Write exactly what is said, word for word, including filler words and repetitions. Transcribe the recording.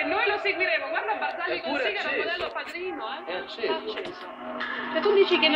E noi lo seguiremo. Guarda Barzagli con Eppure Sigaro, acceso. modello padrino, eh? È acceso. Acceso. Cioè tu dici che